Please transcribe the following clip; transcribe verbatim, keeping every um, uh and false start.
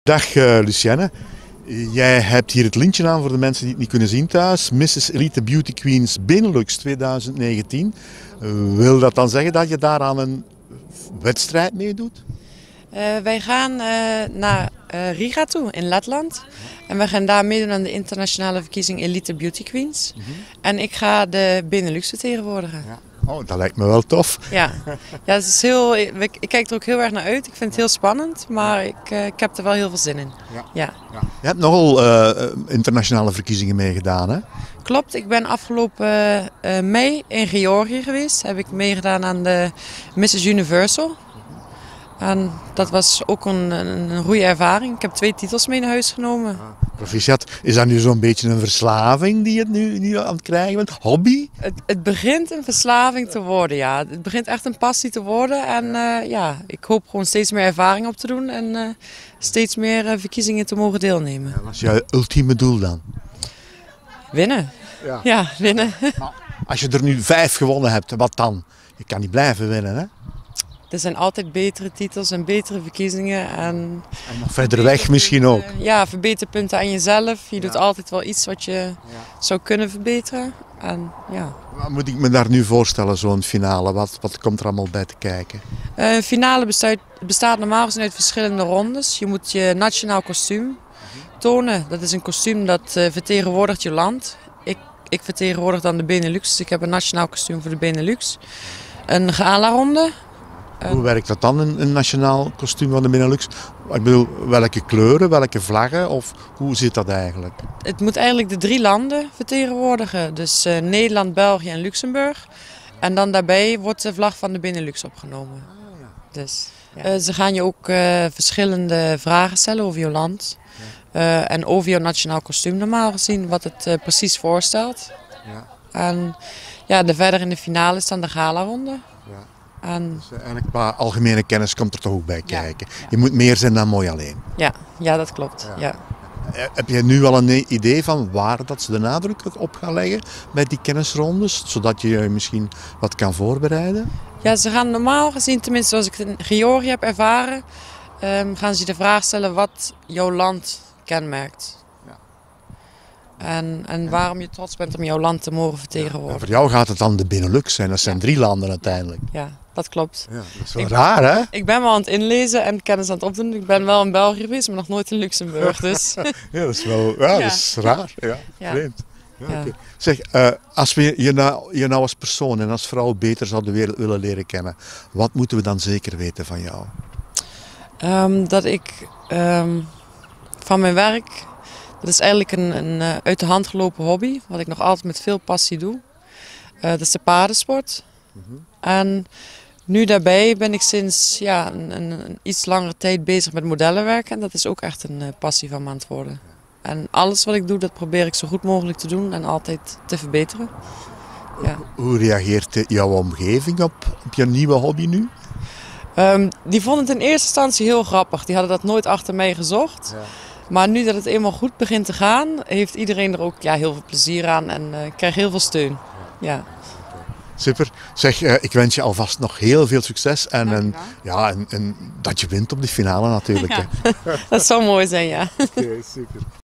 Dag uh, Lucienne. Jij hebt hier het lintje aan voor de mensen die het niet kunnen zien thuis. missus Elite Beauty Queens Benelux twintig negentien. Uh, wil dat dan zeggen dat je daar aan een wedstrijd meedoet? Uh, wij gaan uh, naar uh, Riga toe in Letland. En wij gaan daar meedoen aan de internationale verkiezing Elite Beauty Queens. Mm-hmm. En ik ga de Benelux vertegenwoordigen. Ja. Oh, dat lijkt me wel tof. Ja, ja het is heel, ik, ik kijk er ook heel erg naar uit. Ik vind het heel spannend, maar ik, uh, ik heb er wel heel veel zin in. Ja. Ja. Ja. Je hebt nogal uh, internationale verkiezingen meegedaan, hè? Klopt, ik ben afgelopen uh, mei in Georgië geweest. Heb ik meegedaan aan de missus Universal. En dat was ook een, een, een goede ervaring. Ik heb twee titels mee naar huis genomen. Ah, proficiat. Is dat nu zo'n beetje een verslaving die je nu, nu aan het krijgen bent? Hobby? Het, het begint een verslaving te worden, ja. Het begint echt een passie te worden. En uh, ja, ik hoop gewoon steeds meer ervaring op te doen. En uh, steeds meer uh, verkiezingen te mogen deelnemen. Ja, wat is jouw ultieme doel dan? Winnen. Ja, ja winnen. Maar als je er nu vijf gewonnen hebt, wat dan? Je kan niet blijven winnen, hè? Er zijn altijd betere titels en betere verkiezingen. En, en nog verder weg misschien ook. Ja, verbeterpunten aan jezelf. Je doet ja. altijd wel iets wat je ja. zou kunnen verbeteren. En, ja. Wat moet ik me daar nu voorstellen, zo'n finale? Wat, wat komt er allemaal bij te kijken? Uh, een finale bestaat, bestaat normaal gezien uit verschillende rondes. Je moet je nationaal kostuum tonen. Dat is een kostuum dat uh, vertegenwoordigt je land. Ik, ik vertegenwoordig dan de Benelux, dus ik heb een nationaal kostuum voor de Benelux. Een gala-ronde. Hoe werkt dat dan, een, een nationaal kostuum van de Benelux? Ik bedoel, welke kleuren, welke vlaggen of hoe zit dat eigenlijk? Het moet eigenlijk de drie landen vertegenwoordigen. Dus uh, Nederland, België en Luxemburg. En dan daarbij wordt de vlag van de Benelux opgenomen. Ah, ja. Dus, ja. uh, ze gaan je ook uh, verschillende vragen stellen over je land. Ja. Uh, en over je nationaal kostuum normaal gezien, wat het uh, precies voorstelt. Ja. En ja, de verder in de finale is dan de gala-ronde. Ja. En... Dus eigenlijk qua algemene kennis komt er toch ook bij kijken. Ja, ja. Je moet meer zijn dan mooi alleen. Ja, ja dat klopt. Ja. Ja. Heb je nu al een idee van waar dat ze de nadruk op gaan leggen bij die kennisrondes? Zodat je je misschien wat kan voorbereiden? Ja, ze gaan normaal gezien, tenminste zoals ik het in Georgië heb ervaren, um, gaan ze de vraag stellen wat jouw land kenmerkt. Ja. En, en waarom je trots bent om jouw land te mogen vertegenwoordigen. Ja, voor jou gaat het dan de Benelux zijn, dat zijn ja. drie landen uiteindelijk. Ja, dat klopt. Ja, dat is wel ik raar, hè? Ik ben wel aan het inlezen en kennis aan het opdoen. Ik ben wel in België geweest, maar nog nooit in Luxemburg. Dus. Ja, dat is wel ja, ja. Dat is raar. Ja, ja. Vreemd. Ja, ja. Okay. Zeg, uh, als we je nou, je nou als persoon en als vrouw beter zouden weer willen leren kennen, wat moeten we dan zeker weten van jou? Um, dat ik um, van mijn werk, dat is eigenlijk een, een uh, uit de hand gelopen hobby, wat ik nog altijd met veel passie doe. Uh, dat is de paardensport. Mm-hmm. En nu daarbij ben ik sinds ja, een, een, een iets langere tijd bezig met modellenwerk en dat is ook echt een uh, passie van me aan het worden. En alles wat ik doe, dat probeer ik zo goed mogelijk te doen en altijd te verbeteren. Ja. Hoe reageert jouw omgeving op, op je nieuwe hobby nu? Um, die vonden het in eerste instantie heel grappig. Die hadden dat nooit achter mij gezocht. Ja. Maar nu dat het eenmaal goed begint te gaan, heeft iedereen er ook ja, heel veel plezier aan en uh, krijgt heel veel steun. Ja. Super. Zeg, uh, ik wens je alvast nog heel veel succes en, en, ja, en, en dat je wint op de finale natuurlijk. Ja. Dat zou mooi zijn, ja. Oké, okay, super.